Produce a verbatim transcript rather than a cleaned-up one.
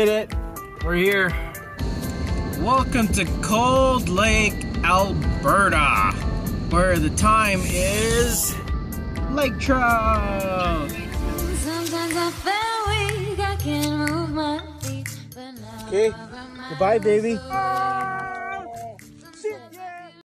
made it. We're here. Welcome to Cold Lake, Alberta, where the time is lake trout. Sometimes I feel weak, I can't move my feet, but now Okay, goodbye, baby.